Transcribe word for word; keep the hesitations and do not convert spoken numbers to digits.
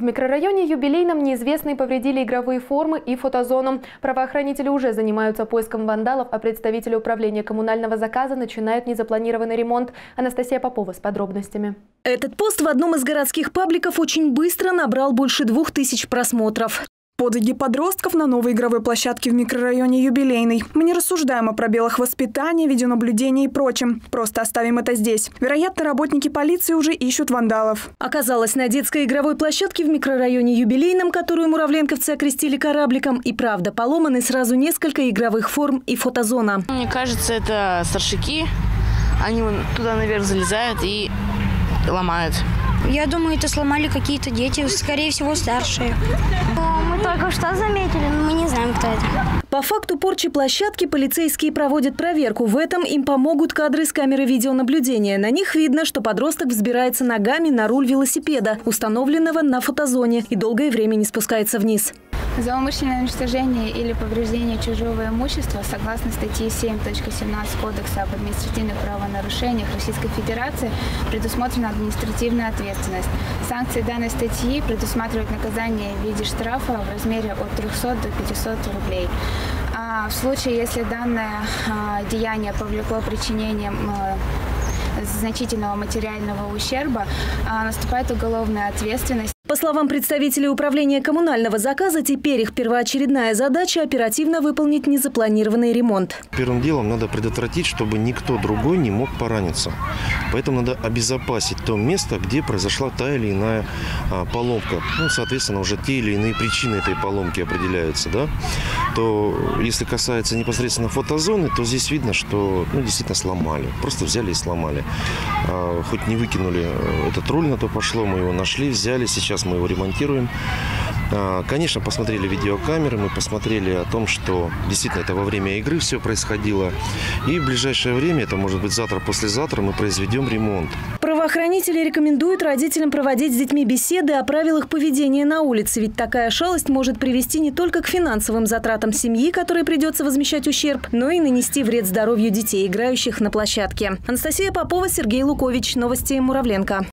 микрорайоне Юбилейном неизвестные повредили игровые формы и фотозону. Правоохранители уже занимаются поиском вандалов, а представители управления коммунального заказа начинают незапланированный ремонт. Анастасия Попова с подробностями. Этот пост в одном из городских пабликов очень быстро набрал больше двух тысяч просмотров. Подвиги подростков на новой игровой площадке в микрорайоне Юбилейный. Мы не рассуждаем о пробелах воспитания, видеонаблюдения и прочем. Просто оставим это здесь. Вероятно, работники полиции уже ищут вандалов. Оказалось, на детской игровой площадке в микрорайоне Юбилейном, которую муравленковцы окрестили корабликом, и правда поломаны сразу несколько игровых форм и фотозона. Мне кажется, это старшаки. Они туда наверх залезают и ломают. Я думаю, это сломали какие-то дети, скорее всего, старшие. Мы только что заметили, но мы не знаем, кто это. По факту порчи площадки полицейские проводят проверку. В этом им помогут кадры с камеры видеонаблюдения. На них видно, что подросток взбирается ногами на руль велосипеда, установленного на фотозоне, и долгое время не спускается вниз. За умышленное уничтожение или повреждение чужого имущества согласно статьи семь точка семнадцать Кодекса об административных правонарушениях Российской Федерации предусмотрена административная ответственность. Санкции данной статьи предусматривают наказание в виде штрафа в размере от трёхсот до пятисот рублей. А в случае, если данное а, деяние повлекло причинением а, значительного материального ущерба, а, наступает уголовная ответственность. По словам представителей управления коммунального заказа, теперь их первоочередная задача – оперативно выполнить незапланированный ремонт. Первым делом надо предотвратить, чтобы никто другой не мог пораниться. Поэтому надо обезопасить то место, где произошла та или иная а, поломка. Ну, соответственно, уже те или иные причины этой поломки определяются. Да? То, если касается непосредственно фотозоны, то здесь видно, что ну, действительно сломали. Просто взяли и сломали. А, хоть не выкинули этот руль, на то пошло, мы его нашли, взяли, сейчас мы его ремонтируем. Конечно, посмотрели видеокамеры, мы посмотрели о том, что действительно это во время игры все происходило. И в ближайшее время, это может быть завтра-послезавтра, мы произведем ремонт. Правоохранители рекомендуют родителям проводить с детьми беседы о правилах поведения на улице. Ведь такая шалость может привести не только к финансовым затратам семьи, которой придется возмещать ущерб, но и нанести вред здоровью детей, играющих на площадке. Анастасия Попова, Сергей Лукович. Новости Муравленко.